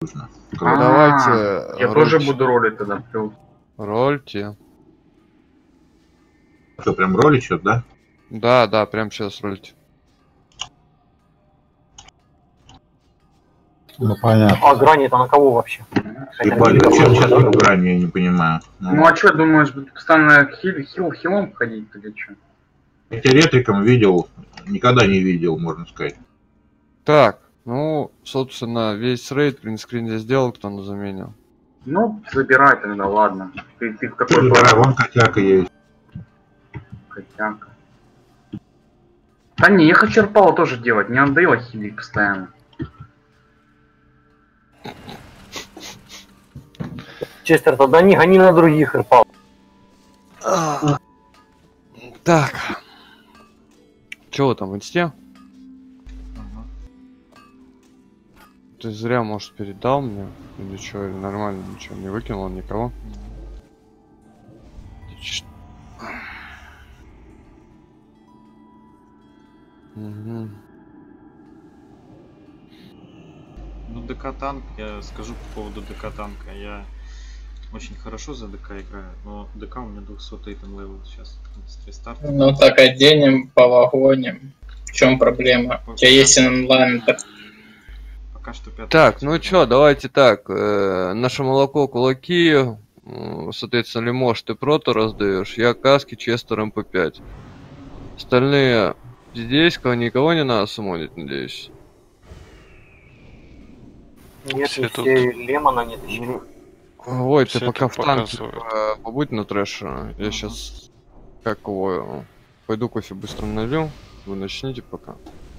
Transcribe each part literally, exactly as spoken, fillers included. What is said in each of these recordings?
нужно. А, Давайте. Я тоже буду ролить тогда. Рольте. Что, прям ролить что-то, да? Да, да, прям сейчас рольте. Ну понятно. А грани-то на кого вообще? Ебали, зачем сейчас в грани, я не понимаю. Ну, Ну а что, думаешь, постоянно хил, хил, хилом ходить или что? я тебя ретриком видел, никогда не видел, можно сказать. Так, ну, собственно, весь рейд принтскрин я сделал, кто на замене. Ну, забирай тогда, ладно. Ты, ты в какой Забирай, вон котяка есть. Котяка. Да не, я хочу Рпала тоже делать, мне надоело хилить постоянно. Честер, тогда не гони на других Рпал. Так. Чего там в инсте? Ты зря, может, передал мне? Или что, или нормально, ничего, не выкинул никого? Угу. Ну, ДК-танк, я скажу по поводу ДК-танка. Я очень хорошо за ДК играю, но ДК у меня двухсотый там левел сейчас. Старт. Ну так оденем, повагоним. В чем проблема? У тебя есть онлайн. Пока что пятый. Так, ну чё, давайте так. Э, наше молоко кулаки. Э, соответственно, Лимош, ты прото раздаешь. Я каски, Честер, эм пэ пять. Остальные здесь, кого никого не надо сумонить, надеюсь. Нет, Все не тут- все Лемона нет еще. Ой, ты Все пока тут в танке показывают. э, побудь на трэше. Я сейчас как его пойду кофе быстро налью. Вы начните пока.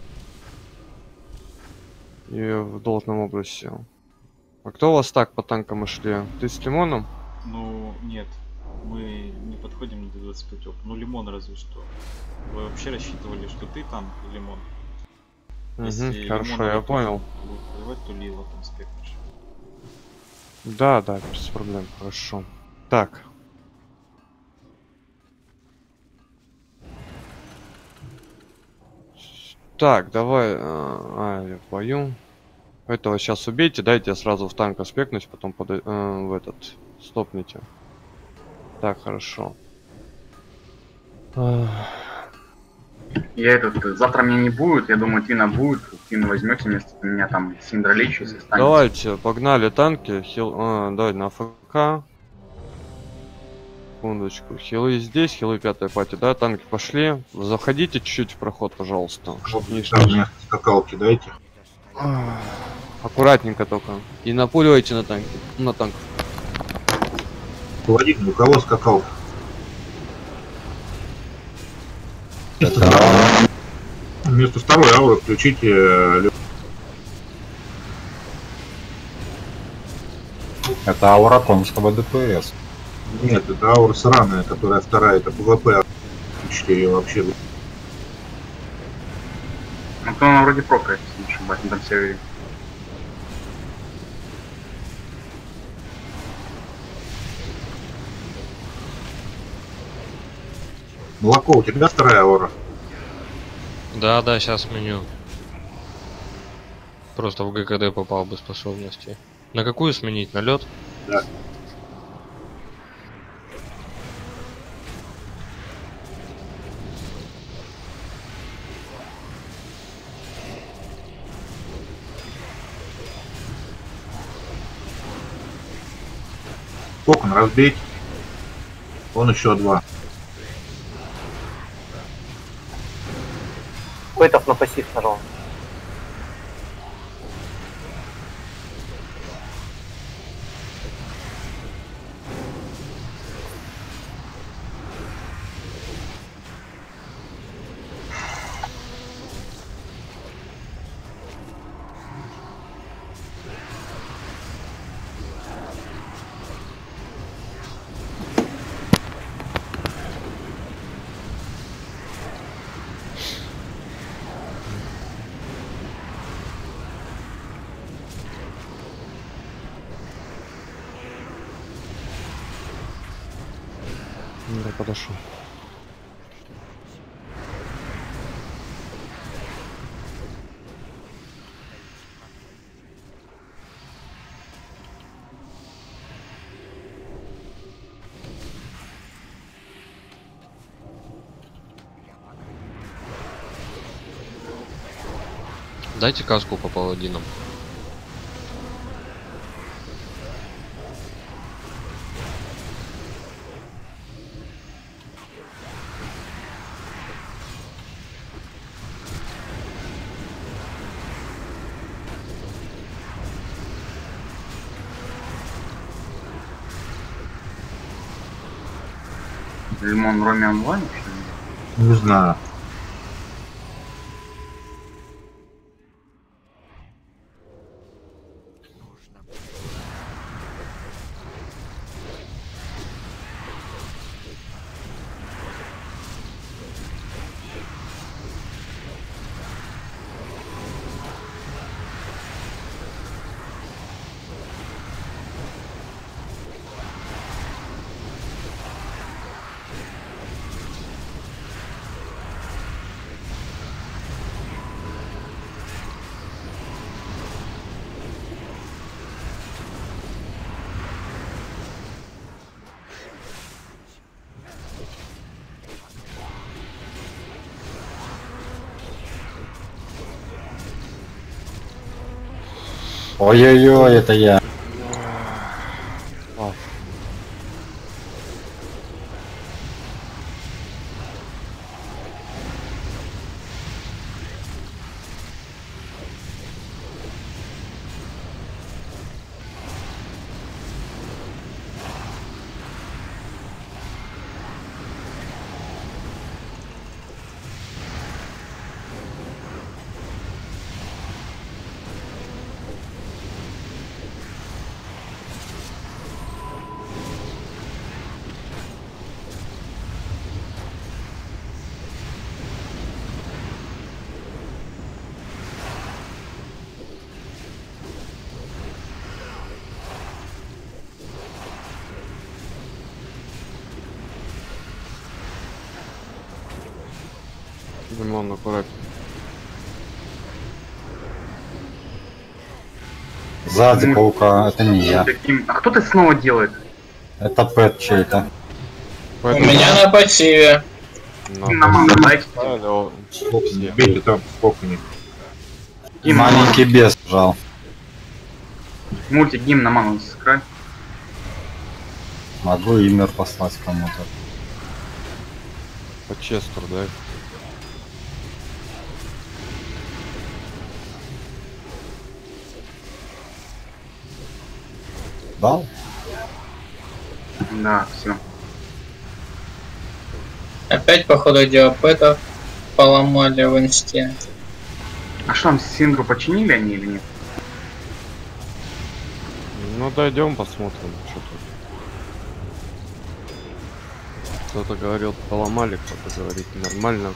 И в должном образе. А кто у вас так по танкам и шли? Ты с Лимоном? Ну, нет. Мы не подходим до двадцать пять. Ну, Лимон разве что. Вы вообще рассчитывали, что ты танк и Лимон? Угу, хорошо, Лимон я будет понял. воевать, то Лила там спекнешь. Да, да, без проблем, хорошо. Так. Так, давай. А, а, я в бою. Этого сейчас убейте, дайте я сразу в танк аспектнуть, потом под, э, в этот стопните. Так, хорошо. Ах. Я этот, завтра меня не будет, я думаю, Твина будет, Твина возьмете вместо меня там Синдролич, если станет. Давайте, погнали танки. Хил, а, давай на АФК. Секундочку. Хилы здесь, хилы пятая пати, да? Танки пошли. Заходите чуть-чуть в проход, пожалуйста. Чтоб не Там мне скакалки дайте. Аккуратненько только. И напуливайте на танки. На танк. Водитель, у кого скакалка? Вместо второй ауры включите. э, Это аура конского ДПС. Нет, это аура сраная, которая вторая, это ПВП. Включите ее вообще. Ну, то она вроде прокает, если не ошибаюсь, на том сервере. Молоко, у тебя вторая аура? Да, да, сейчас меню. Просто в ГКД попал без способности. На какую сменить? На лед? Да. Кокон разбить. Вон еще два. Пэтов на пассив нажал. Да, подошел. Дайте каску по паладинам. Лимон Роме онлайн, что ли? Не знаю. Ой-ой-ой, это я. Лимон, аккуратно. Сзади Ну, паука, это не я. Таким- А кто ты снова делает? Это пэт чей-то. У меня на пассиве. На маму дайте. Бейте там, сколько них. Гимн на ману. Маленький бес жал. Мультик гимн на ману сыграй. Могу имер послать кому-то. По Честеру, да? Дал? Да, все. Опять, походу, диапета поломали в инсте. А что там, Синдру починили они или нет? Ну дойдем, посмотрим, что тут. Кто-то говорил, поломали, кто-то говорит нормально.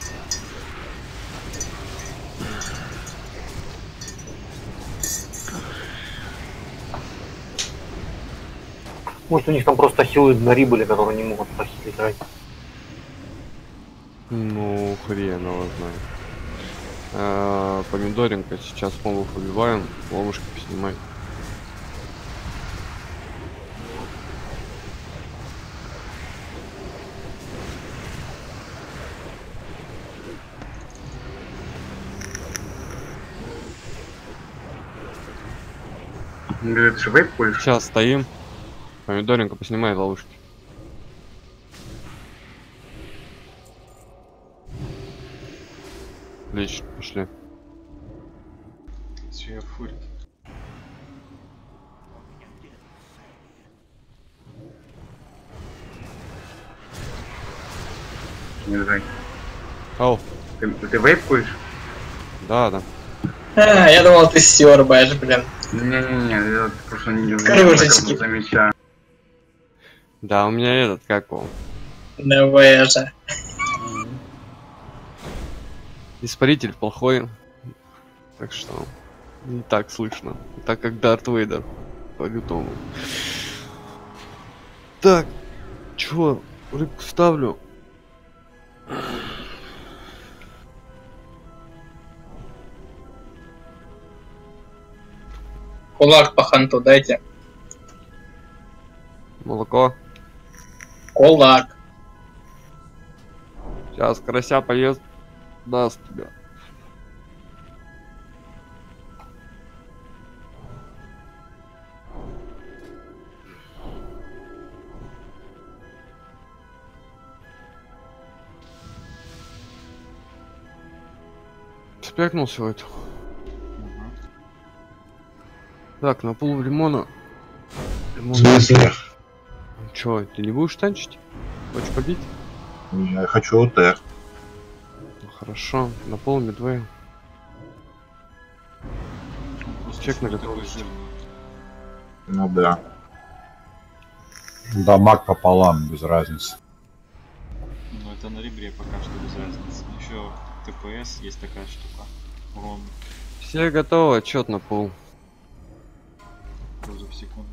Может, у них там просто хилы на были, которые не могут прохилить играть. Ну, хрен его знает. А, помидоринка, сейчас мобов убиваем, ловушки поснимай. Говорит, что вейп пулишь? Сейчас стоим. Помидоринка, поснимай ловушки. Отлично, пошли. Все, я фурик. Не знаю. Ау, Ты, ты вейп пулишь? да, да. А, я думал, ты сёрбаешь, блин. Не-не-не, я просто не Кружечки. замечаю. Да, у меня этот, как он, Давай же. испаритель плохой. Так что не так слышно. Так как Дарт Вейдер. По-лютому. Так, чё, рыбку ставлю. Кулак по ханту дайте. Молоко. Кулак. Сейчас карася поест. Даст тебя. респектнулся в это. Мгм. Так, на пол в лимона. Лимон. В смысле? Чё, ты не будешь танчить? Хочешь побить? Я хочу ОТ. Ну, хорошо, на пол медвей. Он просто Чек на что-то такой готовность. жирный. Ну да. Дамаг пополам, без разницы. Ну это на ребре пока что без разницы. Еще ТПС есть такая штука. Урон Все готовы, отчет на пол. тоже в секунду.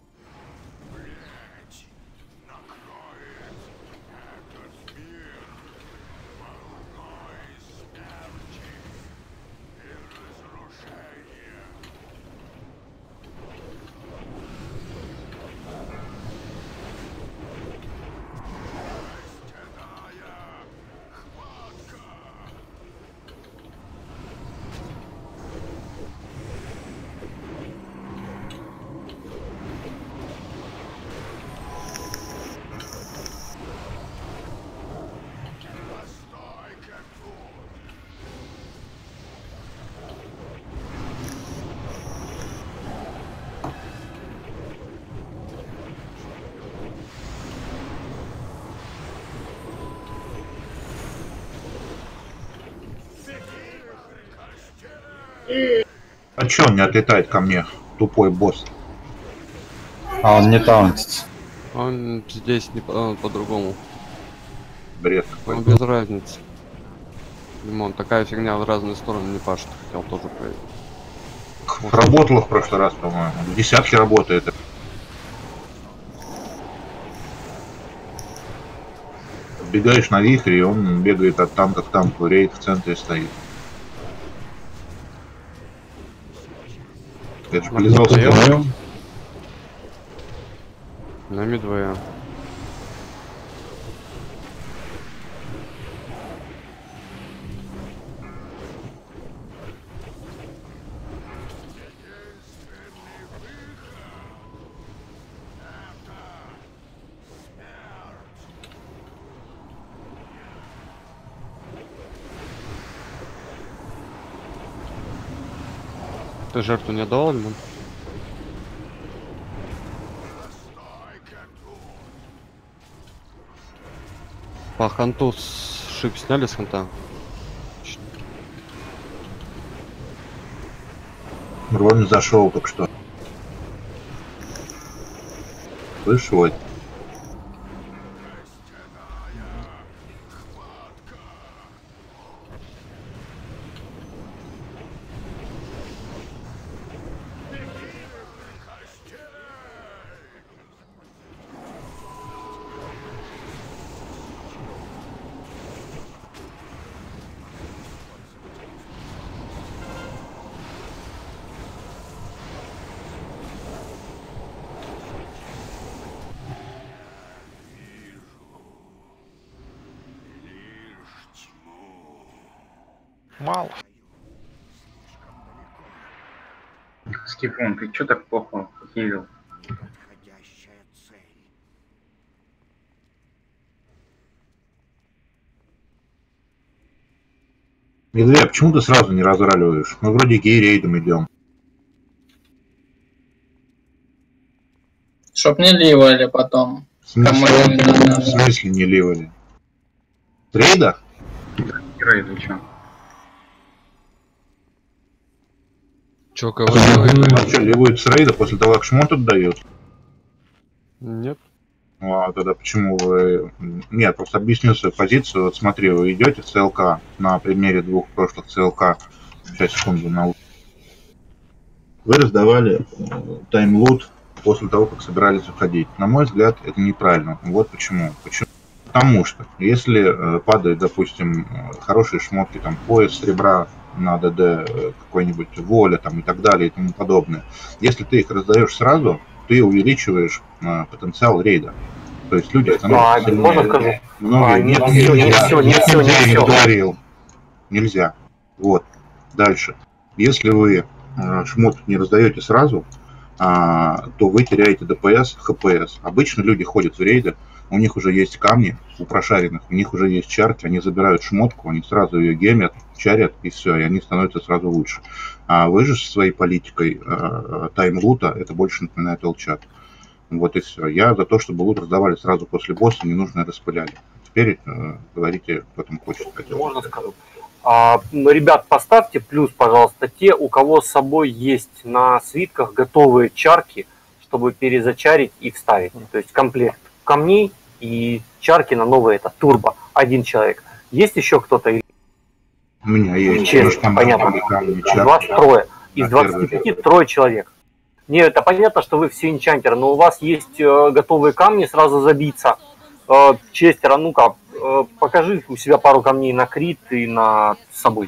А чё он не отлетает ко мне? Тупой босс. А он не таунтится. Он здесь не по- он по-другому. Бред Он какой. без разницы. Лимон, такая фигня в разные стороны не пашет. Хотел тоже проверить. Работало в прошлый раз, по-моему. В десятке работает. Бегаешь на вихре, и он бегает от танка к танку. Рейд в центре стоит. Это же полезал Мидвей. На медвея. Ты жертву не отдавал, Лимон? По ханту с- шип сняли с ханта? Рон зашел только что. Слышь, вот. Мало. Скифон, ты чё так плохо хилил? Медведь, почему ты сразу не разраливаешь? Мы вроде гей-рейдом идем. Чтоб не ливали потом. В смысле, Кому не надо. в смысле не ливали? Рейда? Рейд, чё? Чё, кого делаем? А что, ливают с рейда после того, как шмот отдают? Нет. Ну, а тогда почему вы... Нет, просто объясню свою позицию. Вот смотри, вы идете в ЦЛК на примере двух прошлых ЦЛК. Сейчас, секунду, на... Вы раздавали э, таймлут после того, как собирались уходить. На мой взгляд, это неправильно. Вот почему. Почему? Потому что, если э, падает, допустим, э, хорошие шмотки, там, пояс серебра на ДД, э, какой-нибудь воля, там, и так далее, и тому подобное, если ты их раздаешь сразу, ты увеличиваешь э, потенциал рейда. То есть люди А, становятся сильнее. можно скажу? Многие... А, нет, не- нельзя, не всё, не нет, всё, не нельзя, я всё. говорил. Нельзя. Вот. Дальше. Если вы э, шмот не раздаете сразу, а, то вы теряете ДПС, ХПС. Обычно люди ходят в рейды у них уже есть камни, у прошаренных, у них уже есть чарки, они забирают шмотку, они сразу ее гемят, чарят, и все, и они становятся сразу лучше. А вы же со своей политикой э, тайм-лута, это больше напоминает элчат. Вот и все. Я за то, чтобы лут раздавали сразу после босса, не нужно распыляли. Теперь э, говорите, кто там хочет. Хотел. Можно скажу? А, ребят, поставьте плюс, пожалуйста, те, у кого с собой есть на свитках готовые чарки, чтобы перезачарить и вставить. То есть комплект камней и чарки на новые, это турбо. Один человек. Есть еще кто-то? У меня есть. Честно, понятно. двадцать трое. Из двадцати пяти трое человек. Нет, это понятно, что вы все энчантеры, но у вас есть э, готовые камни сразу забиться. Э, Честер, а ну-ка, э, покажи у себя пару камней на крит и на с собой.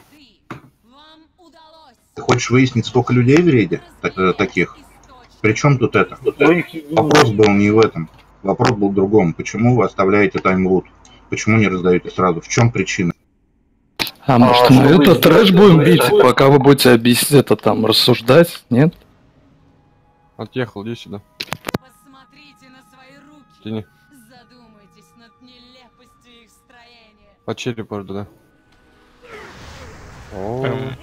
Ты хочешь выяснить, сколько людей в рейде так, э, таких? Причем тут это? Ну, их... Вопрос был не в этом. Вопрос был в другом. Почему вы оставляете тайм-лут? Почему не раздаете сразу? В чем причина? А может мы а, это трэш будем бить, пока вы будете объяснить это там, рассуждать, нет? Отъехал, иди сюда. Посмотрите на свои руки. Тяни. Задумайтесь над нелепостью их строения. По черепу, да. О. Эм.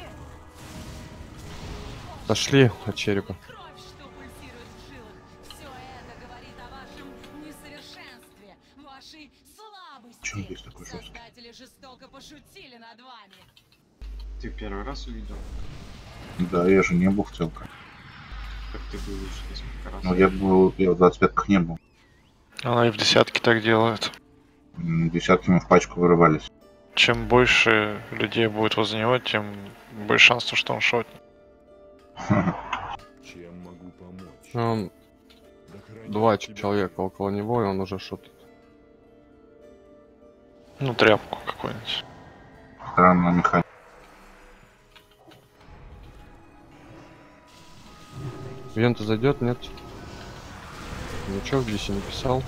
Дошли от черепа. Кровь, что пульсирует в жилах. Все это говорит о вашем несовершенстве, вашей слабости. Почему здесь такой жесткий? Создатели жестоко пошутили над вами. Ты первый раз увидел? Да, я же не был в целке. Как ты был лучше несколько раз? Ну, я был, я в двадцать пятках не был. Она и в десятке так делает. Десятки мы в пачку вырывались. Чем больше людей будет возле него, тем больше шансов, что он шотнет. Чем могу помочь? Он... Два человека около него, и он уже шотит. Ну, тряпку какую-нибудь. Странная механика. Вента зайдет, нет? Ничего в Дисе не писал.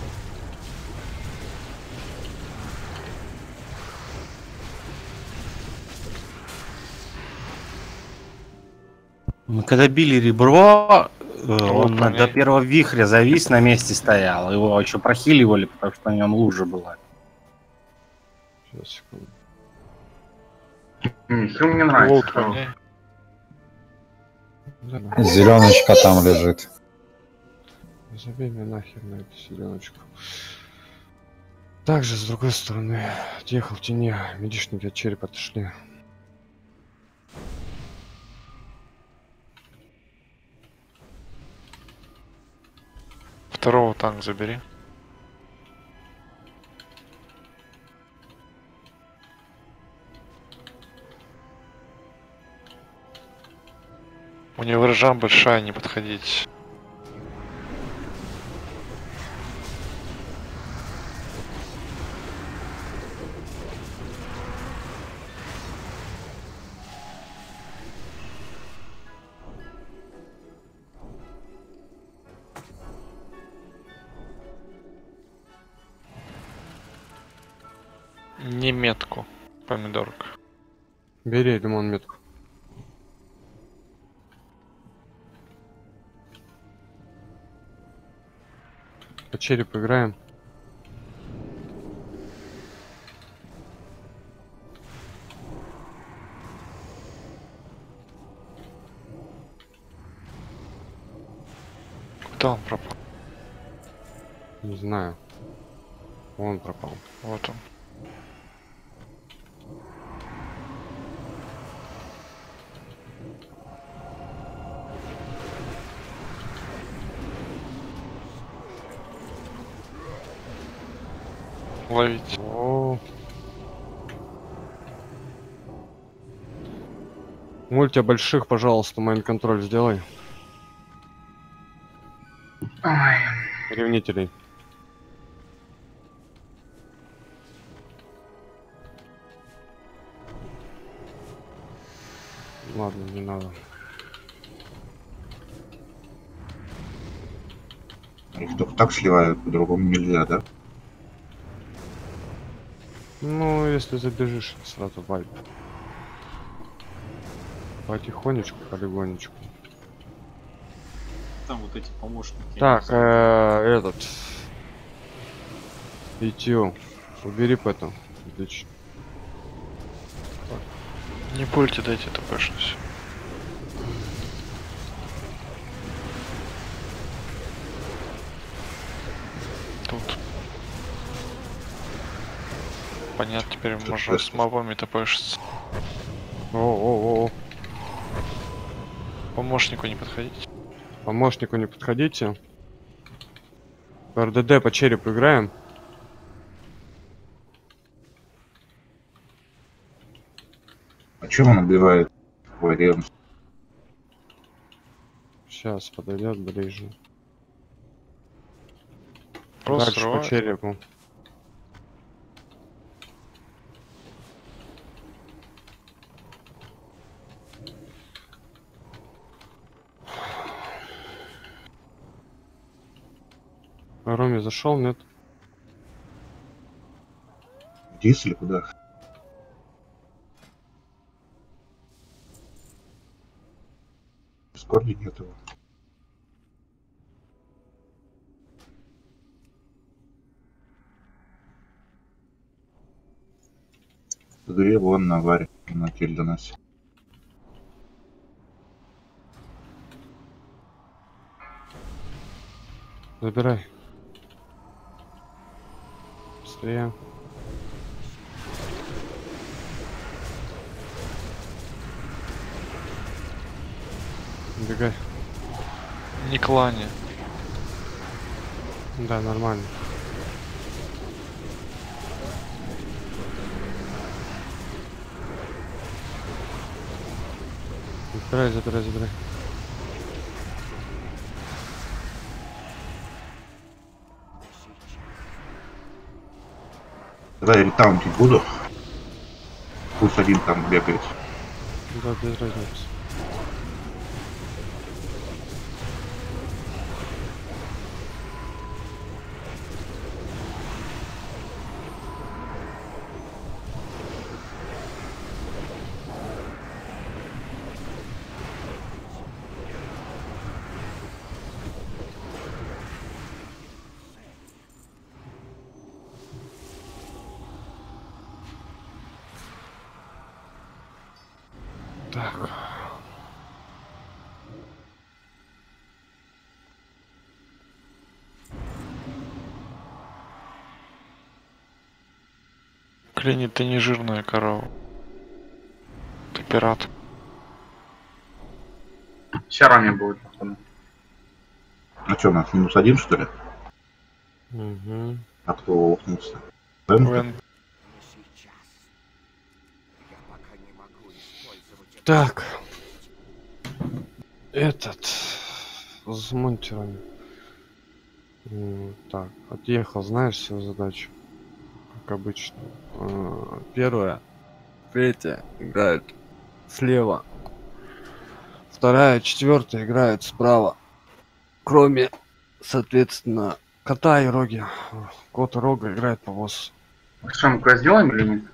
Мы когда били ребро, он понять. до первого вихря завис, на месте стоял. Его еще прохиливали, потому что на нем лужа была. Сейчас, секунду. Хил мне нравится. Зеленочка там лежит. Забей меня нахер на эту зеленочку. Также, с другой стороны, отъехал в тени, медичники от черепа отошли. Второго танк забери. У него ржа большая, не подходить. Не метку, помидорка. Бери лимон метку. По черепу играем. Куда он пропал? Не знаю. Он пропал. Вот он. Ловить. О. Мультя больших, пожалуйста, майн-контроль сделай. Ой. Ревнителей. Ладно, не надо. Их только так сливают, по-другому нельзя, да? Ну, если забежишь, сразу вайп. Потихонечку, полигонечку. Там вот эти помощники. Так, э, этот. Итю, убери потом. Отлично. Не пульте, дайте ТПшность. Тут. Понятно, теперь Тут можно шесть. с мобами ТПшиться. О-о-о. Помощнику не подходите. Помощнику не подходите. РДД по черепу играем. А чем он убивает? Ой, ревность. Сейчас подойдет ближе. Просто Дальше по срывает. черепу. Роме зашел, нет? Дис или куда? В Дискорде нет его. В игре вон на аварии на теле доносе. Забирай. Быстрее. Убегай. Не клане. Да, нормально. Забирай, забирай, забирай. Давай я ретаунтить буду. Пусть один там бегает. Да, без разницы. Так. Клини, ты не жирная корова. Ты пират. Сейчас Рами будет, пацаны. А что, у нас минус один, что ли? Угу. А кто охнулся? Вен? Вен. Так. Этот. С монтерами. М, Так, отъехал, знаешь свою задачу? Как обычно. А, Первая. Третья играет слева. Вторая, четвертая играет справа. Кроме, соответственно, кота и роги. Кот и рога играет по боссу. Что, мы квест сделаем или нет?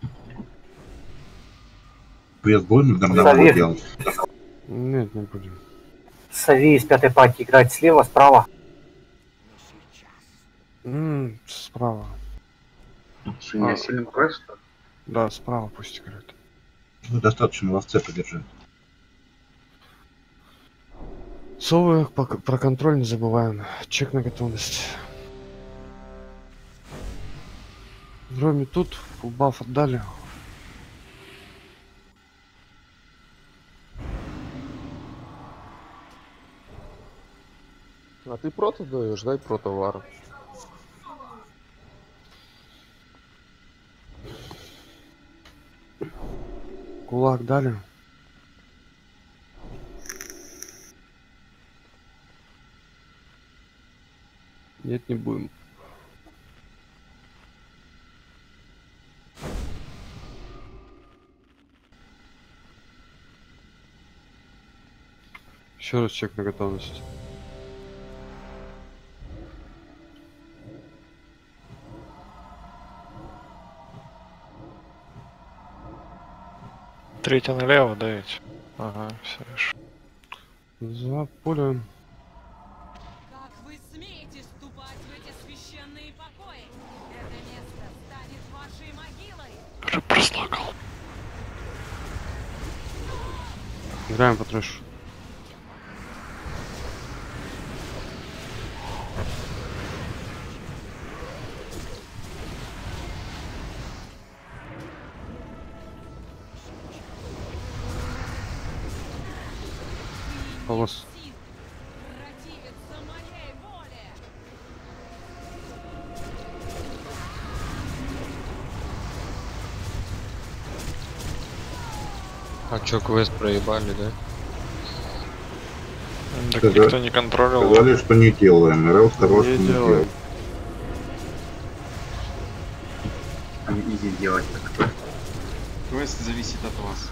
Квест будем иногда Совет. делать? Нет, не будем. Сави из пятой пати играть слева, справа. М, справа. Что, не А. сильный квест, что ли? Да, справа пусть играет. Ну, достаточно ловце подержать. Совы по- про контроль не забываем. Чек на готовность. Роме тут фулбаф отдали. А ты прото даешь, дай протовар. Кулак дали. Нет, не будем. Еще раз чек на готовность. Третья налево, да ведь? Ага, все решил. За полем. Как вы смейте ступать в эти священные покои! Это место станет вашей могилой! Уже прослакал. Играем по трэшу. Полос. Противиться моей воле! А чё, квест проебали, да? Так Сказали- никто не контролировал. Сказали, что не делаем. РЛ сказал, что Не не делаем. делаем. Там изи делать так. Квест зависит от вас.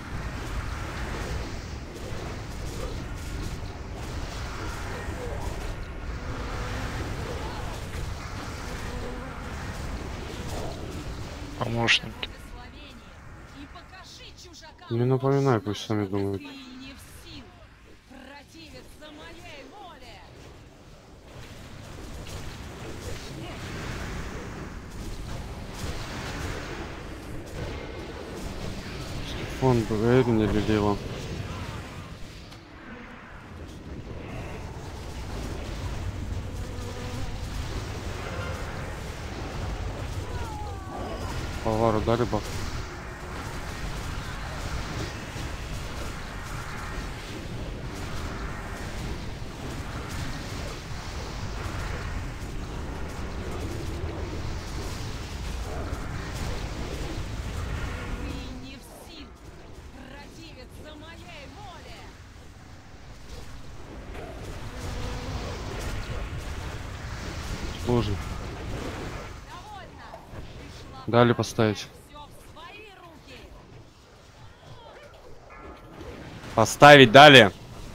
Помощники. И покажи чужакам, Не напоминай, пусть что сами думают. ты не в силах противиться моей воле! Фон Бэйрин или Лила. Повару дали баф. Ты не в силах противиться моей воле! Сложно. Довольно! Пришла Дали поставить. все в свои руки! Поставить дали.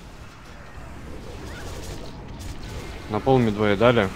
На пол медвея дали.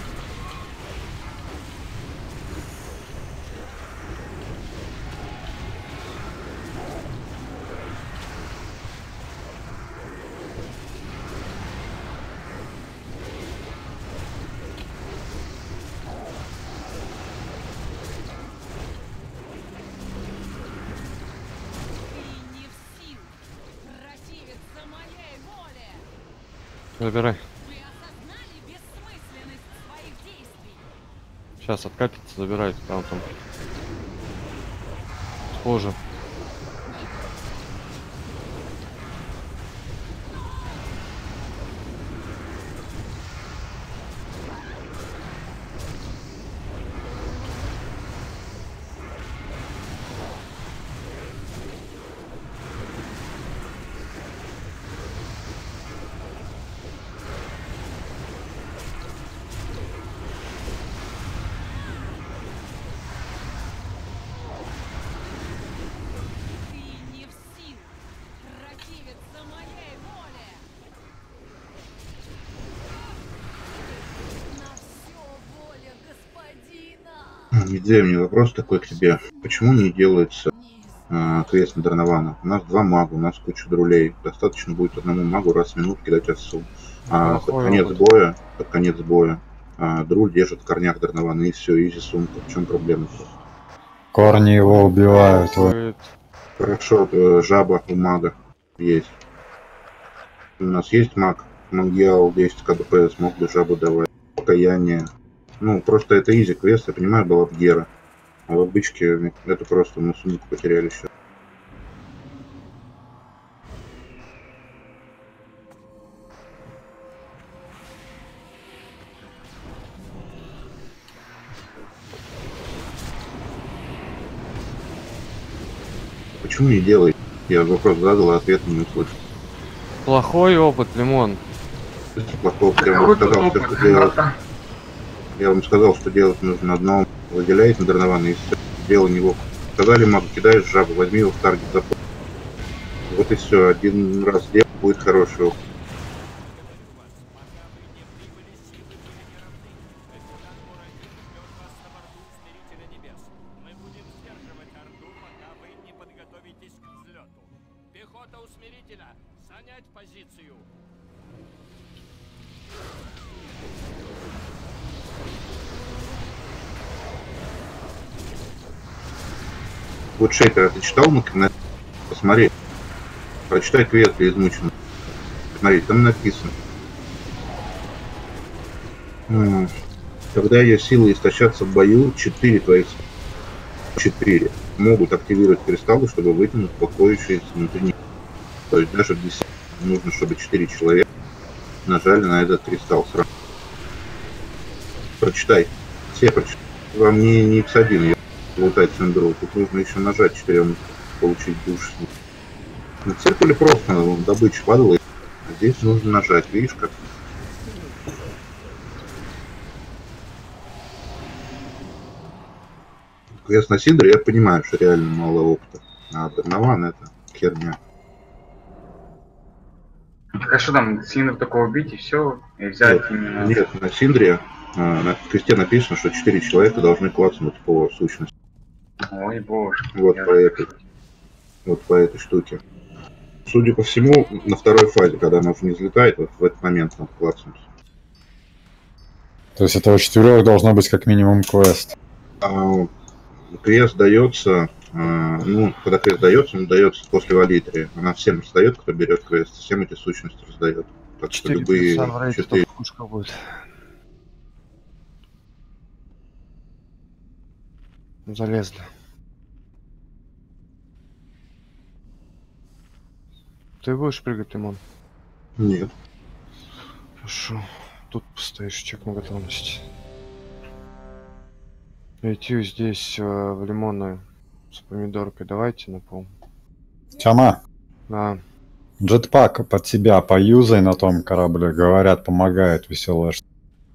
Ты не в силах противиться моей воле! Забирай. Вы осознали бессмысленность своих действий? Сейчас откатится, забирай. Там там. Позже. Ты не в силах противиться моей воле! На все воля господина! Идея, у меня вопрос такой к тебе. Почему не делается а, квест на Дарнована? У нас два мага, у нас куча друлей. Достаточно будет одному магу раз в минуту кидать отцу. А под Плохой конец опыт. боя, под конец боя, а, друль держит в корнях Дарнована, и все, изи сумка. В чем проблема? Корни его убивают. вот. Будет. Хорошо, э, жаба у мага есть. У нас есть маг, Мангиал десять КДП, смог бы жабу давать. Покаяние. Ну, просто это изи квест, я понимаю, была бы Гера. А в обычке это просто мы сумку потеряли сейчас. Почему не делай? Я вопрос задал, а ответа не услышал. Плохой опыт, Лимон. Плохого, я вам сказал, что, что делать. Я вам сказал, что делать нужно одно. Выделяете на Дарнована и все. Дело него. Сказали магу, кидаешь жабу, возьми его в таргет, запомни. Вот и все. Один раз делать будет хороший опыт. Пехота усмирителя! Занять позицию! Вот Шейкер, ты читал на кино? Посмотри. Прочитай квест для измученных. Смотри, там написано. Когда ее силы истощатся в бою, четыре твоих четыре могут активировать кристаллы, чтобы вытянуть покоящиеся внутри них. То есть даже в десять нужно, чтобы четыре человека нажали на этот кристалл сразу. Прочитай. Все прочитай. Вам не, не икс один лутать цендру. Тут нужно еще нажать четырем, получить душ. На циркуле просто добыча падала. А здесь нужно нажать. Видишь как? Квест на Синдре, я понимаю, что реально мало опыта. А Донован это херня. Так а что там, Синдр только убить и все? И взять Нет, именно... нет, на Синдре а, на квесте написано, что четыре человека должны клацнуть по сущности. Ой, боже. Вот я... по этой. Вот по этой штуке. Судя по всему, на второй фазе, когда она уже не взлетает, вот в этот момент надо клацнуть. То есть это у четырех должно быть как минимум квест. А, квест дается, а, ну, когда квест дается, он дается после валитрии. Она всем раздает, кто берет квест, всем эти сущности раздает. Так что любые четыре. Будет. Залезли. Ты будешь прыгать, Тимон? Нет. Хорошо. Тут постоишь, чек на готовность. Идти здесь э, в лимонную с помидоркой. Давайте на пол. Тёма. Да. Джетпак под себя поюзай на том корабле. Говорят, помогает веселая штука.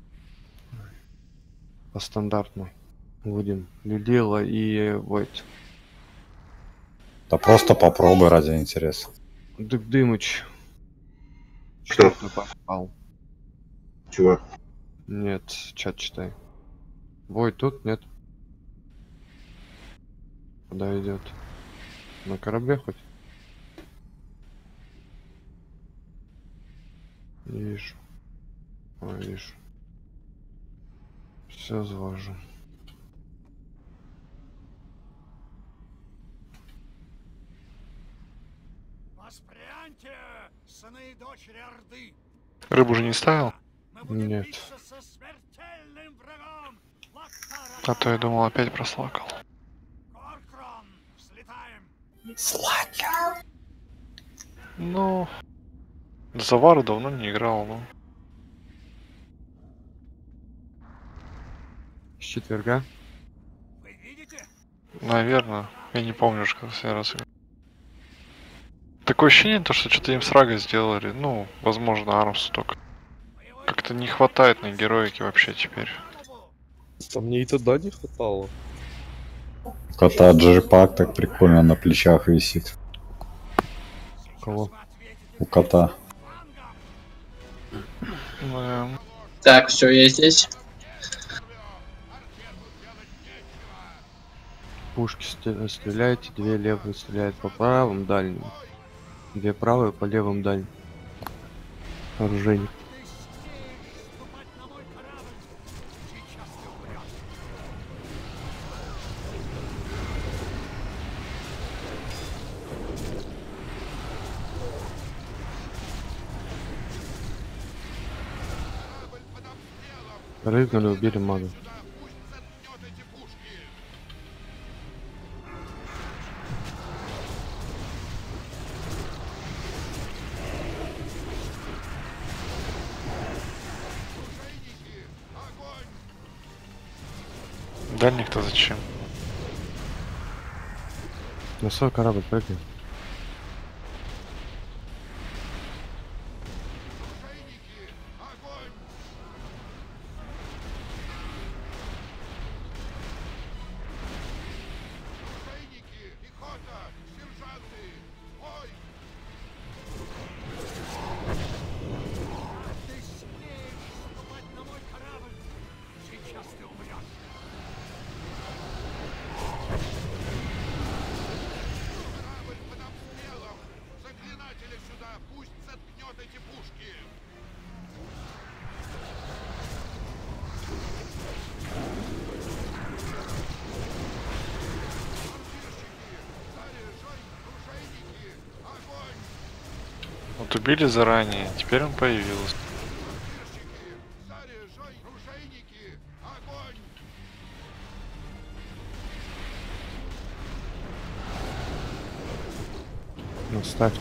По стандартно. Будем. Лилила и Войт. Да просто попробуй ради интереса. Дык Дымыч. Что? Попал. Чего? Нет, чат читай. Войт тут? Нет. Куда идет? На корабле хоть? Не вижу. Ой, вижу. Все завожу. Воспряньте, сыны и дочери Орды! Рыбу же не ставил? Нет. А то я думал, опять прослакал. Слакер! Ну, за Вару давно не играл, ну. С четверга? Наверное. Я не помню уж, как в следующий раз играл. Такое ощущение, то, что что-то им с Рагой сделали. Ну, возможно, Армсу только. Как-то не хватает на героике вообще теперь. А мне и тогда не хватало. У кота джерпак так прикольно на плечах висит. Кого? У кота. Эм, Так, все, я здесь. Пушки сте- стреляйте, две левые стреляют по правым дальним. Две правые по левым дальним. Оружейник. Прыгнули, убили мага. Дальник-то зачем? На свой корабль прыгай. Вот убили заранее, теперь он появился. Ну, ставьте.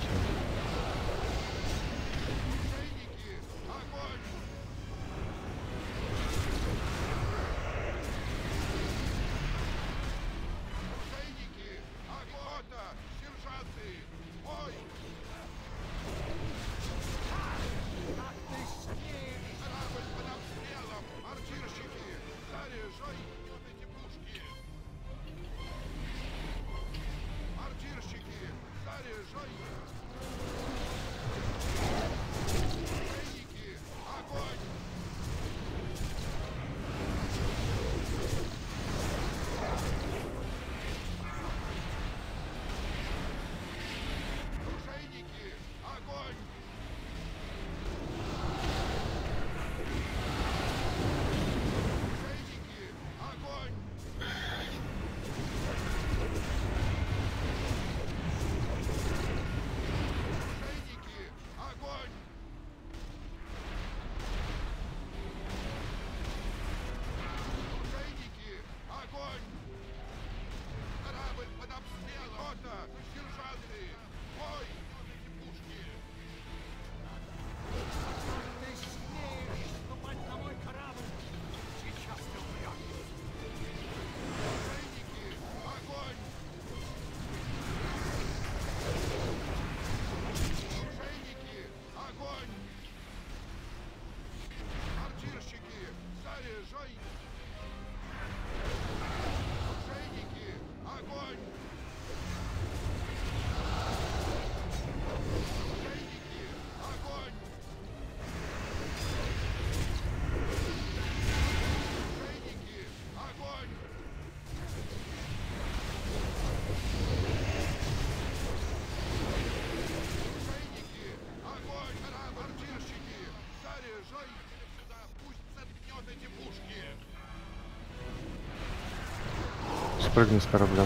Спрыгни с корабля.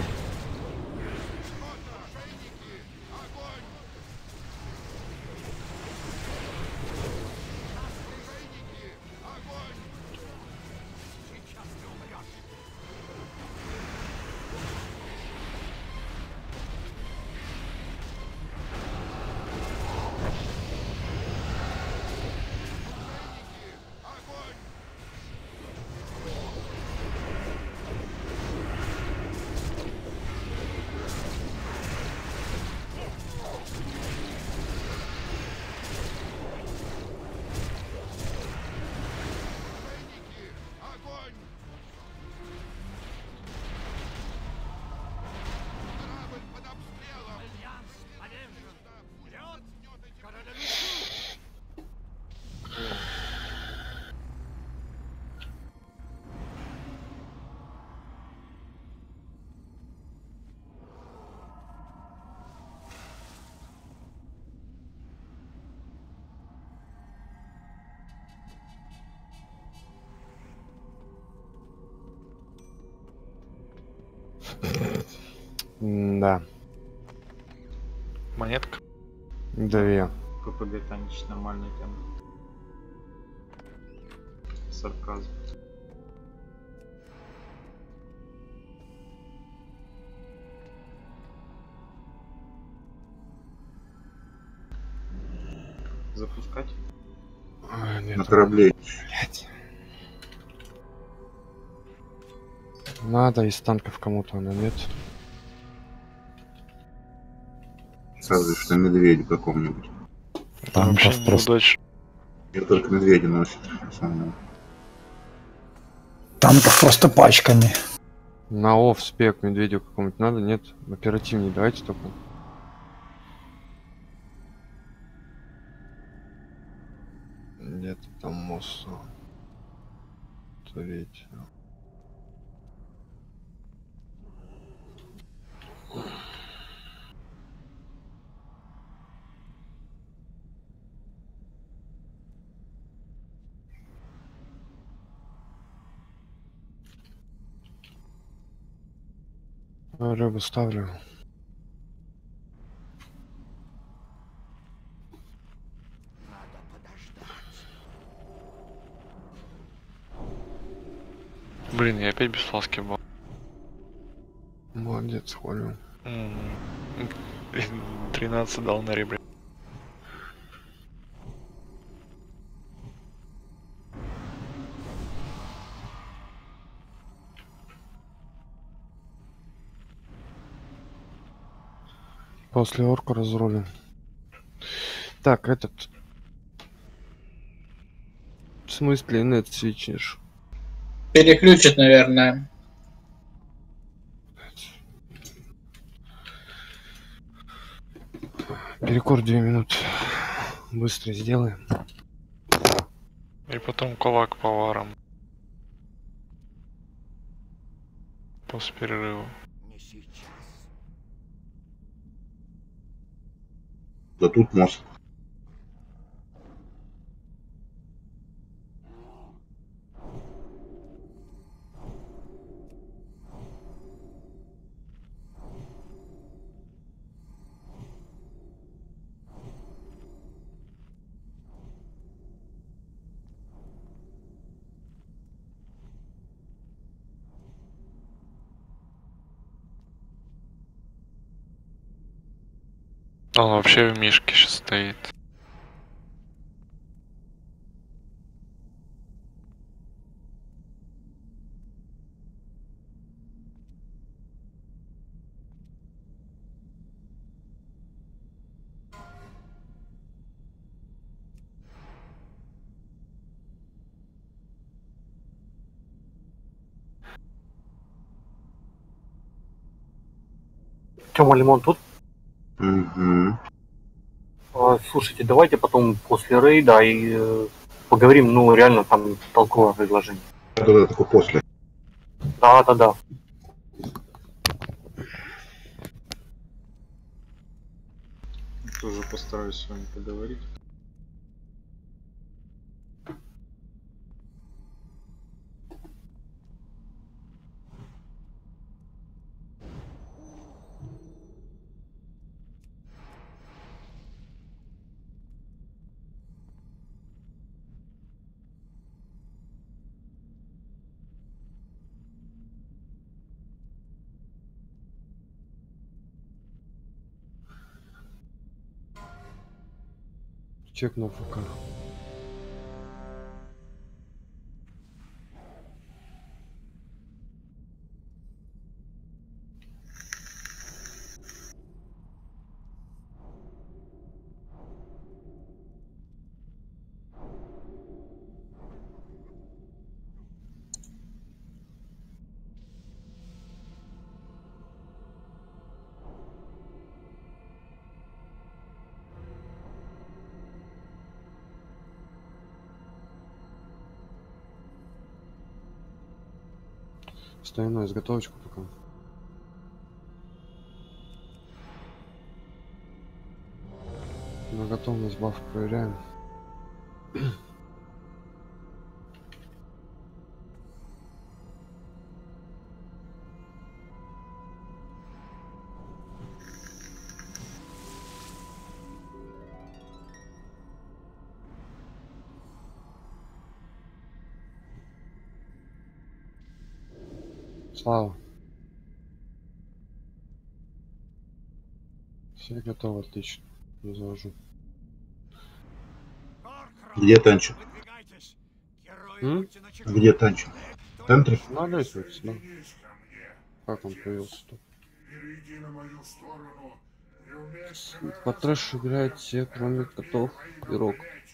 Да. Монетка. Две. КПГ танчить нормальная тема. Сарказм. Запускать? А, нет. На корабле. Блять. Надо из танков кому-то, но нет. Разве что медведю какому-нибудь. Танков просто... Я только медведи носит, в основном. Танков просто пачками. На офф спек медведю какому-нибудь надо? Нет? Оперативнее давайте только. Где-то там мост. Третье. Рыбу ставлю. Блин, я опять без фласки был. Молодец, хвалю. тринадцать дал на ребре. После орка разрулим. Так, этот... В смысле, нет, свечнешь? Переключит, наверное. Перекур две минуты. Быстро сделаем. И потом кулак по варам. После перерыва. Да тут мост. Он вообще в мишке сейчас стоит. Тёма, Лимон тут? Угу. А, слушайте, давайте потом после рейда и э, поговорим, ну реально там толковое предложение. Да-да, только после. Да, да, да. Тоже постараюсь с вами поговорить. Чек на ФК. Стою на изготовочку пока. На готовность баф проверяем. Слава. Все готовы, отлично. Не завожу. Где танчик? М? Где танчик? В центре? Надо это сюда. Как он появился тут? По трэшу играет все, кроме котов и рок.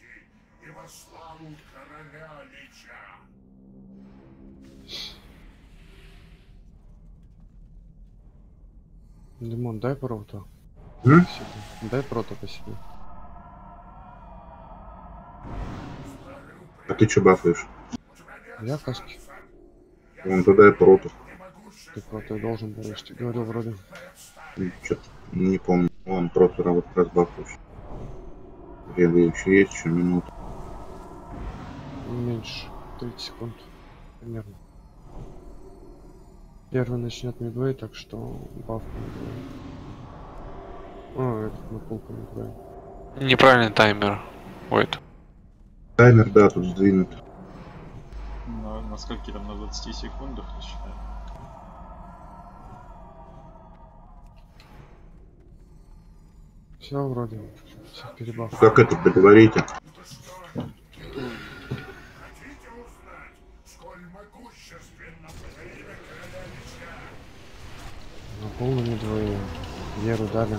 Лимон, дай прото. М? Дай прото по себе. А ты что бафаешь? Я каски. Вон туда и проту. Ты прото должен был, я же тебе говорил вроде. Что-то не помню. Вон проту вот как раз бафаешь. Время еще есть, еще минуту. Меньше. тридцать секунд. Примерно. Первый начнет мидвей, так что баф мидвей. А, этот на полку мидвей. Неправильный таймер. Ой, это. Таймер, да, тут сдвинут. На, на скольки там, на двадцати секундах, я считаю. Все вроде. Всех перебав. Как это договорите? Наполнили двое. Веру дали.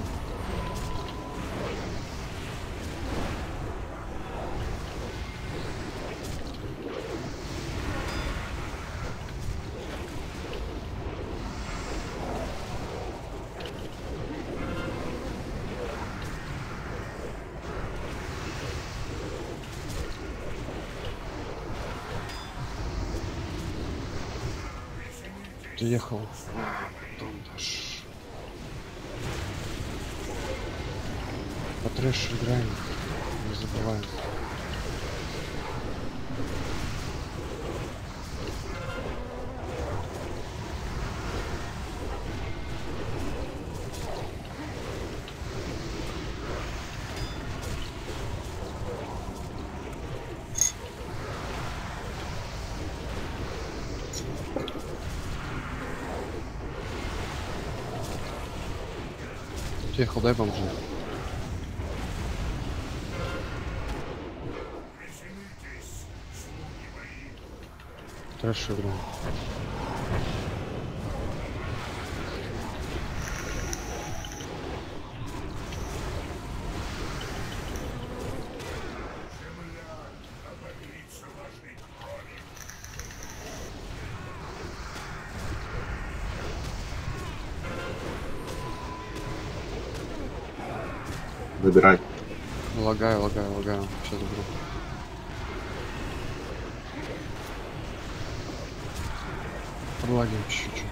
Приехал. Тондаш. По трэш играем. Не забываем. Приехал, дай бомжи. Трэш играем. Выбирай. Лагаю, лагаю, лагаю. Сейчас заберу. Подлагиваю чуть-чуть.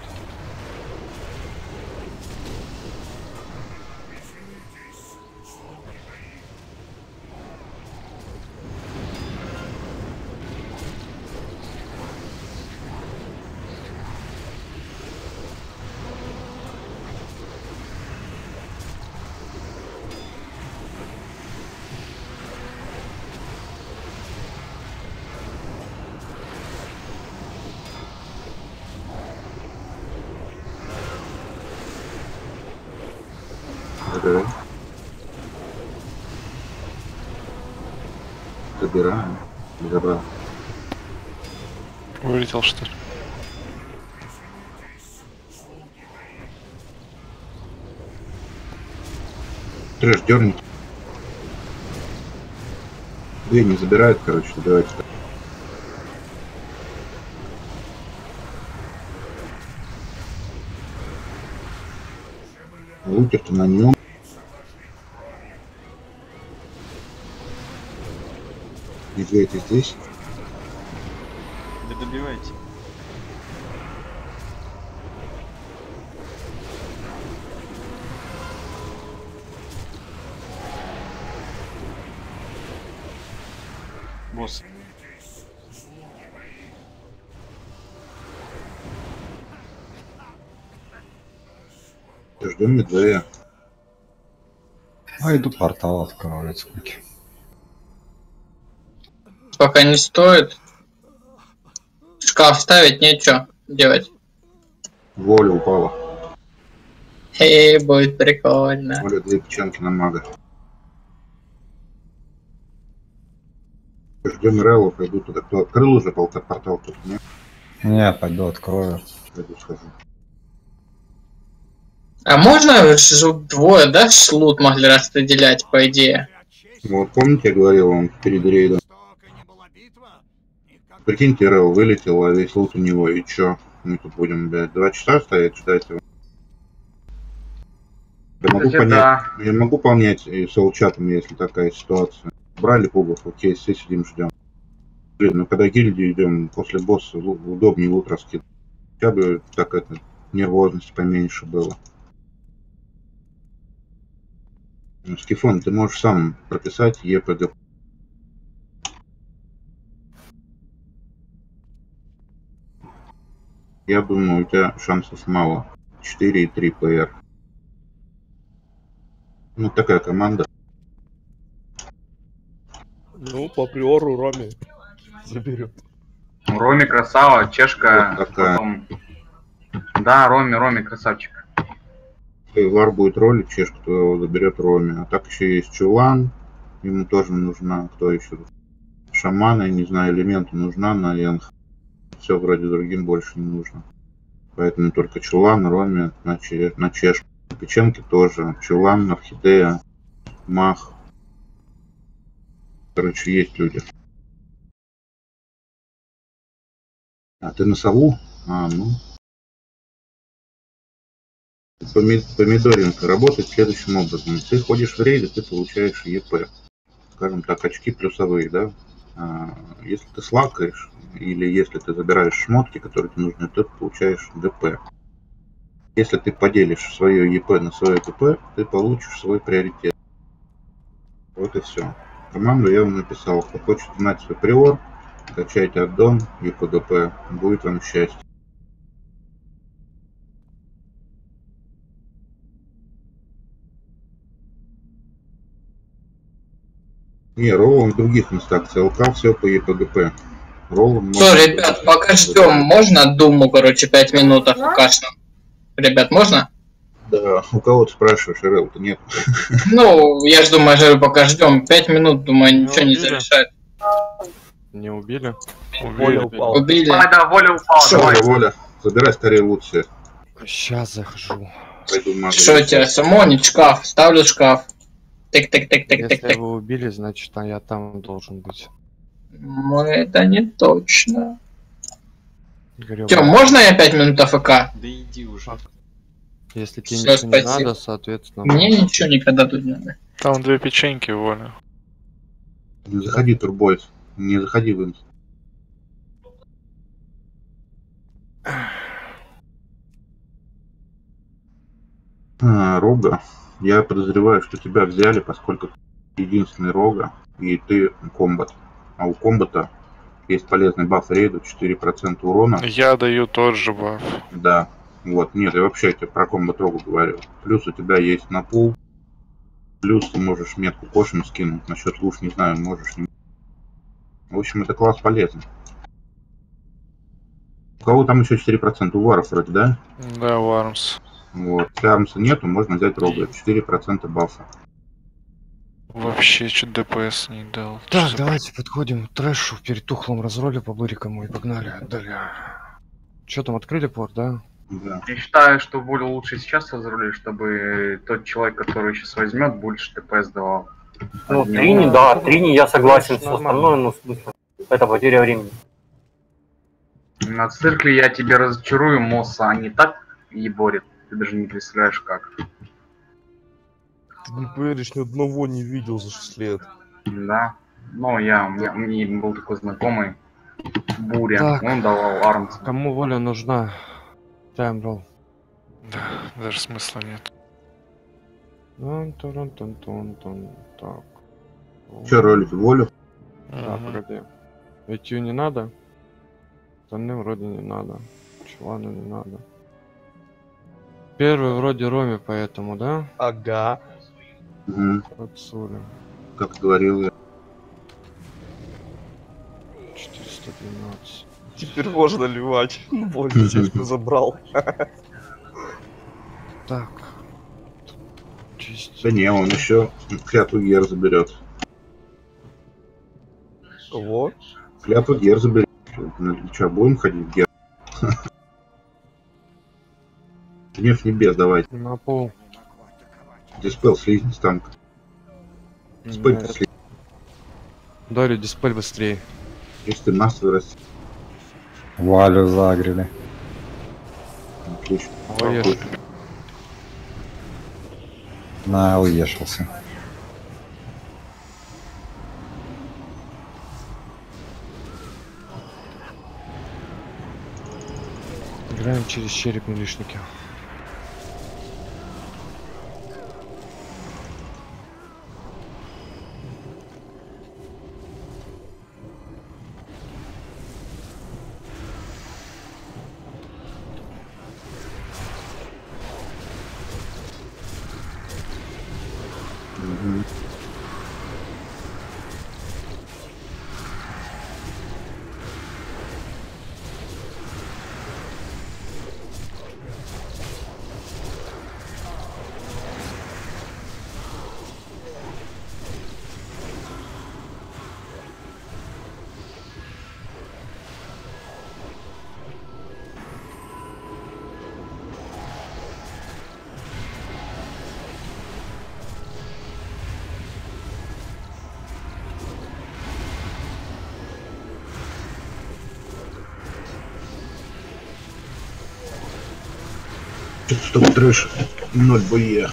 Забирай. Забираем. Не забрал. Вылетел, что ли? Трэш, дерните. Две не забирают, короче, давайте так. Лутер-то на нем. Медведь здесь. Да добивайте. Босс. Ждем медведя. А иду портал открывать сколько. Пока не стоит. Шкаф ставить, нечего делать. Воля упала. Эй, будет прикольно. Воля, две печенки на мага. Ждем Реллу, пойду туда. Кто открыл уже портал? Тут нет? Не, пойду открою. Пойду схожу. А можно жук двое, да, шлут могли распределять, по идее? Вот помните, я говорил вам перед рейдом? Прикиньте, Релл вылетел, а весь лут у него, и чё? Мы тут будем, блядь, два часа стоять, ждать его. Я могу Кстати, понять, да. я могу понять и с чатом, если такая ситуация. Брали пугов, окей, все сидим, ждем. Блин, ну когда гильдию идем, после босса удобнее лут раскидывать. Хотя бы так это, нервозности поменьше было. Ну, Скифон, ты можешь сам прописать ЕПГ. Я думаю, у тебя шансов мало. четыре и три ПР. Ну, такая команда. Ну, по приору Роме заберет. Роме красава, чешка, Вот такая. потом... Да, Роме, Роме красавчик. Если Вар будет ролить чешку, то его заберет Роме. А так еще есть Чулан, ему тоже нужна, кто еще? Шамана, я не знаю, элементы нужна на Янг. Все вроде другим больше не нужно. Поэтому только Чулан, Роме на, че, на чешку. Печенки тоже. Чулан, Орхидея, Мах. Короче, есть люди. А ты на сову? А, ну. Помидоринка работает следующим образом. Ты ходишь в рейды, ты получаешь ЕП. Скажем так, очки плюсовые, да? А, если ты слакаешь, или если ты забираешь шмотки, которые тебе нужны, то ты получаешь ДП. Если ты поделишь свое ЕП на свое ТП, ты получишь свой приоритет. Вот и все. Команду я вам написал. Кто хочет знать свой приор, качайте аддон ЕП-ДП. Будет вам счастье. Не, роллом в других местах ЦЛК все по ЕП-ДП. Роллом... Что, ребят, пока ждем, можно Думу, короче, пять минут АФКшно? Ребят, можно? Да, у кого ты спрашиваешь, РЛ-то нет. Ну, я ж думаю, что пока ждем. Пять минут, думаю, ничего не зарешает. Не убили? Убили. упал. Убили. А, да, Воля упала, Воля, Воля, забирай скорее лут все. Сейчас захожу. Пойду в магазин. Что у тебя, сумонить шкаф? Ставлю шкаф. Тык-тык-тык-тык-тык-тык. Если его убили, значит а я там должен быть. Ну, это не точно. Гребаный. Тём, можно я пять минут АФК? Да иди уже. Если тебе Всё, ничего не спасибо. надо, соответственно... Мне ничего никогда тут не надо. Там две печеньки, Воля. Не заходи, турбойс. Не заходи в инст. А, Рога. Я подозреваю, что тебя взяли, поскольку ты единственный Рога, и ты комбат. А у комбата есть полезный баф рейду, четыре процента урона. Я даю тот же баф. Да. Вот, нет, я вообще тебе про комбат Рогу говорю. Плюс у тебя есть напул. Плюс ты можешь метку кошем скинуть. Насчет луж не знаю, можешь не. В общем, это класс полезный. У кого там еще четыре процента? У варов вроде, да? Да, Вармс. Вот. Если армса нету, можно взять Рога. четыре процента бафа. Вообще, что ДПС не дал. Так, Что давайте подходим к трэшу, перед тухлым разроли по бурикам и погнали, отдали. Что там, открыли порт, да? Да. Я считаю, что Волю лучше сейчас разрулить, чтобы тот человек, который сейчас возьмет, больше ТП сдавал. Ну, Трини, да, Трини я согласен, все остальное, ну, в смысле, это потеря времени. На циркле я тебе разочарую, Мосса, они так еборят, ты даже не представляешь как. Ты не поверишь, ни одного не видел за шесть лет. Да, ну я, у меня, у меня был такой знакомый, Буря, Так. он давал армс. Кому воля нужна? Таймрол. Да, даже смысла нет. Тун-тун-тун-тун-тун. Так. Че ролить волю? Да, погоди. Этью не надо? Остальным вроде не надо. Чулану не надо. Первый вроде Роме, поэтому, да? Ага. Угу. Отсюда. Как говорил я. четыреста двенадцать. Теперь можно ливать. Ну, больше честно забрал. Так. Чистить. Да не, он еще клятву Гер заберет. Кого? Клятву Гер заберет. Че, будем ходить в Гер? Гнев небес, давайте. На пол. Диспел, слизни с танка. Диспель, Нет. слизни. Дарю диспель быстрее. Если ты массу вырастет. Валю загрели. Отлично. Ой, На, уешался. играем через череп милишники. Угу. Стоп, трэш. Ноль бое.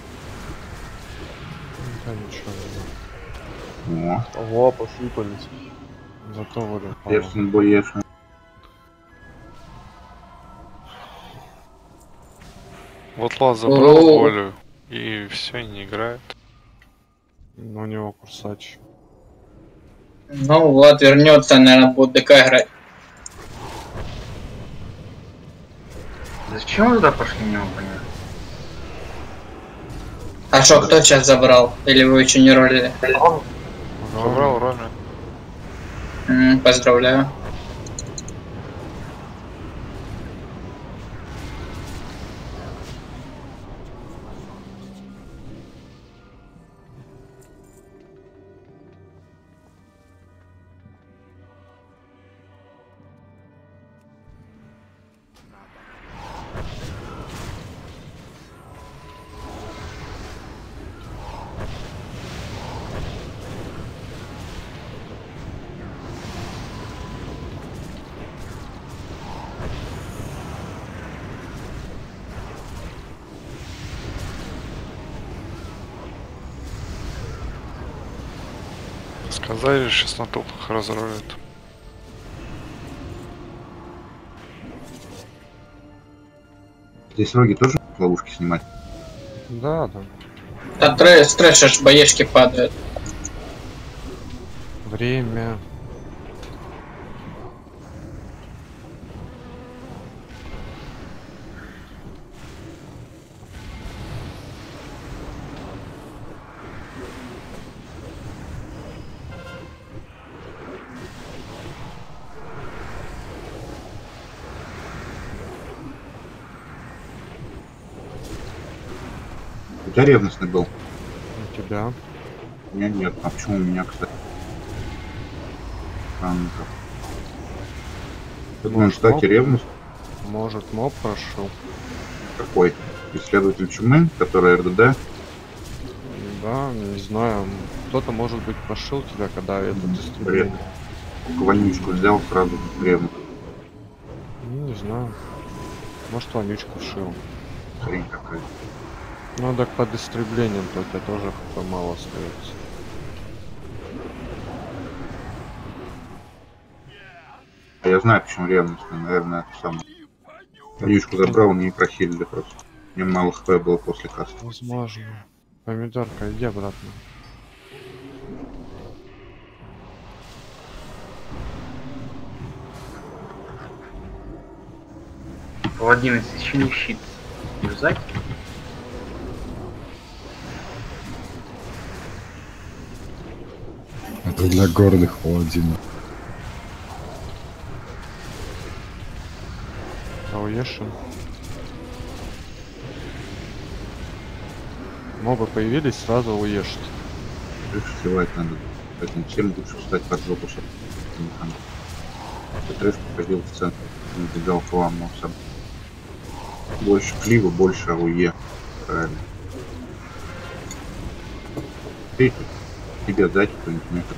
Да ничего не О, Ого, посыпались. Зато воля пала. перстень боец. Вот Лаз забрал О. волю и все, не играет. Но у него курсач. Ну вот, вернется, наверное, будет ДК играть. Зачем вы туда пошли, не могу понять? А что, кто сейчас забрал? Или вы еще не ролили? Забрал Роме. М, Поздравляю. Сказали, сейчас на топах разрулят. Здесь роги тоже ловушки снимать? Да, да. Да трэш, трэш, аж боешки падают. Время. У тебя ревностный был? У тебя? У меня нет. А почему у меня, кстати? Странно. Тут он, кстати, ревность. Может, моб прошел? Какой? Исследователь чумы, который РДД. Да, не знаю. Кто-то, может быть, прошил тебя, когда это Бред. дисциплина. Вонючку взял сразу ревность. Ну, не знаю. Может, вонючку вшил. Хрень какая. Ну, так под истреблением то у тебя тоже хп мало остается. А я знаю, почему ревностный. Наверное, это самое. Вонючку забрал, мне не прохилили просто. Мне мало хп было после каста. Возможно. Помидорка, иди обратно. Паладин, если еще не щит юзать, Это для гордых паладинов. А уешен? Мобы появились, сразу уешить. Трэш сливать надо. Поэтому всем лучше встать под жопу, чтобы трэш приходил в центр. Не бегал к вам, но сам. Больше клива, больше АОЕ. Правильно. Ты тебе дать кто-нибудь метод.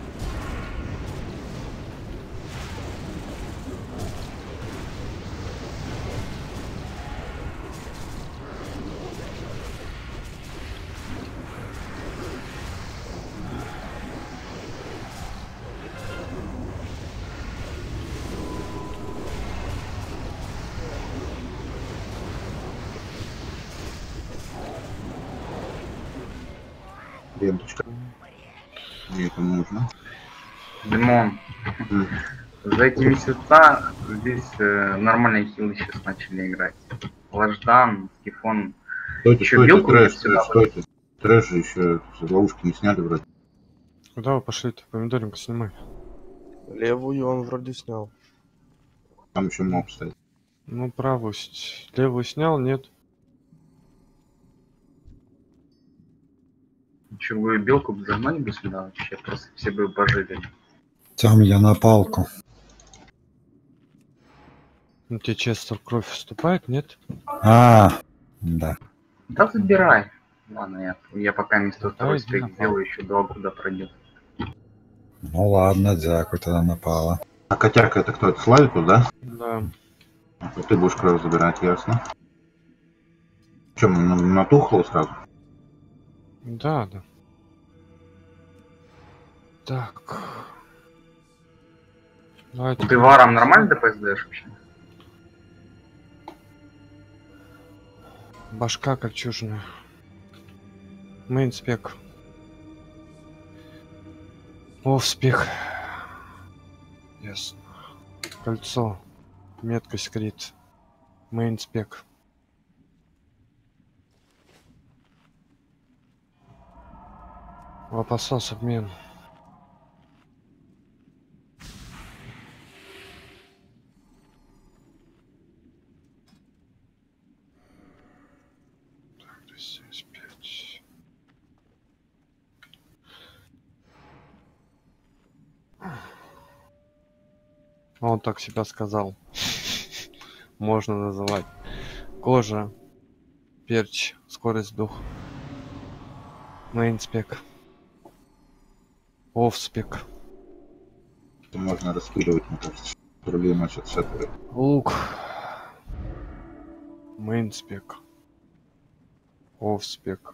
Ленточка. Мне это нужно. Димон, М. за эти месяца здесь э, нормальные хилы сейчас начали играть. Лаждан, Скифон. Стойте, Чё, стойте, белку трэш, сюда трэш, стойте. Трэш же еще ловушки не сняли вроде. Куда вы пошли-то? Помидоринку снимай. Левую он вроде снял. Там еще моб стоит. Ну, правую. с- Левую снял, нет? Че, вы белку бы загнали бы сюда вообще? Просто все бы пожили. Там я на палку. Ну, тебе Честер кровь вступает, нет? А, да. Да забирай. Ладно, я, я пока вместо Давай, второй иди спек на сделаю, еще два года пройдет. Ну ладно, дякую, тогда напала. А котярка это кто? Это Славику, да? Да. А ты будешь кровь забирать, ясно. Чем, на, натухло сразу? Да, да. Так. Давайте. Ты варом нормально ДПС даешь вообще? Башка кольчужная. Мейнспек. Офспек. Ясно. Кольцо. Меткость крит. Мейнспек. Лопасос обмен. Так, семьдесят пять. Он так себя сказал. Можно называть. Кожа. Перч. Скорость дух. Мейнспек. Офспек. Это можно распиливать, мне кажется. Другие носят с этого. Лук. Мейнспек. Офспек.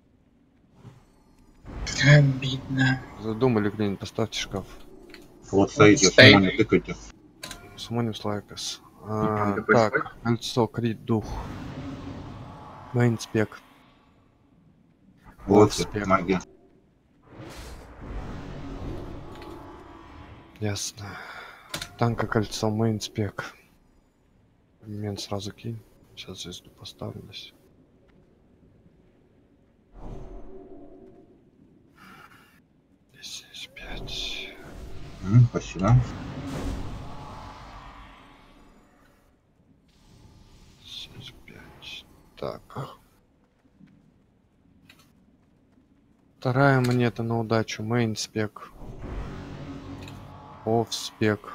Обидно. Задумали где-нибудь, поставьте шкаф. Вот стоите, суммоне тыкайте. Суммоне слайкас. А, так, кольцо, крит, дух. Мейнспек. Вот, Офспек. магия. Ясно. Танка, кольцо, мейнспек. Мен сразу кинь. Сейчас звезду поставилась. Здесь пять. М, спасибо. Здесь пять. Так. Вторая монета на удачу. Мейнспек. Офспек.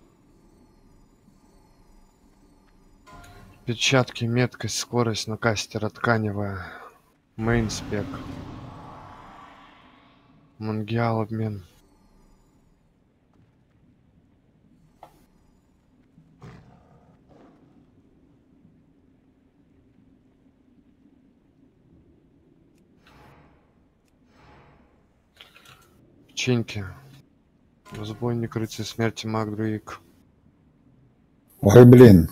Перчатки, меткость, скорость на кастера тканевая. Мейнспек. Мангиал обмен. Печеньки. Разбойник, рыцарь смерти, маг, друик. Ой, блин.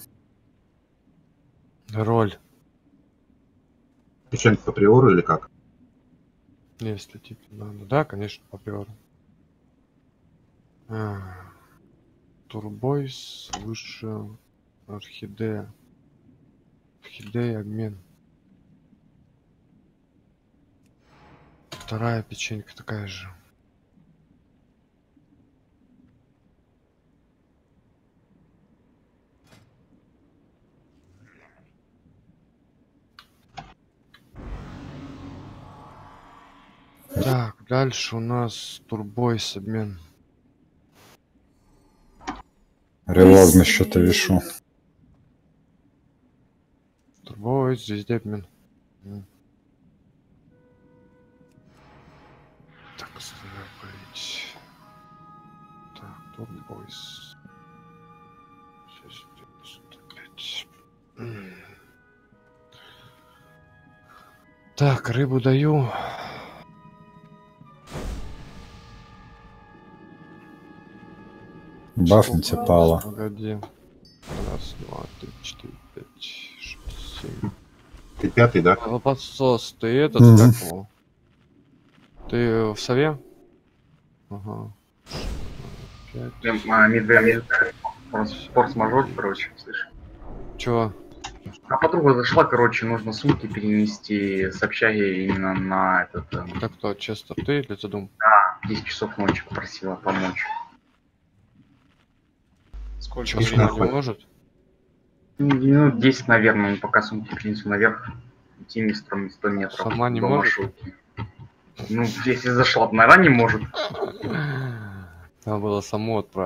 Роль. Печенька по приору или как? Если типа надо. Да, конечно, по приору. А, Турбойс, выше, орхидея. Орхидея, обмен. Вторая печенька такая же. Так, дальше у нас турбойс обмен. Релог на счета вешу. Турбойс, везде обмен. Так, оставить. Так, турбойс. Так, рыбу даю. Бафните Пала. Погоди. Раз, два, три, четыре, пять, шесть, семь. Ты пятый, да? Подсос, ты этот, Мгм. как его? Ты в сове? Ага. Пять. А, мидвей, форс-мажор, короче, слышь. Чего? А подруга зашла, короче, нужно сумки перенести с общаги именно на этот... эм, Так кто, Честер, ты или ты дум? Да, в десять часов ночи попросила помочь. Сколько Чё, времени? сама не может? Минут десять, наверное, ну, пока сумки принесу наверх. Идти не сто метров. Сама не до может? маршрутки. Ну, если зашла, то, наверное, не может. Надо было саму отправить.